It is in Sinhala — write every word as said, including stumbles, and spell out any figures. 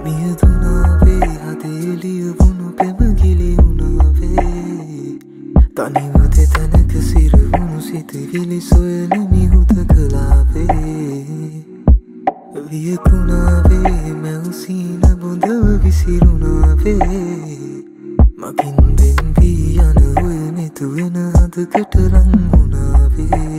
මියදුනාවේ හදේලිය වුණු පෙමගිලි වුණාවේ තනිව දෙතැනක සිරවුණු සිතවිලි සොයනමි හුද කලාවේ වියකුණාවේ මැවසීන බොඳව විසිරුණාවේ මගින් දෙම්වී යන ඔය නෙතුවෙන හදකට රංගුණාවේ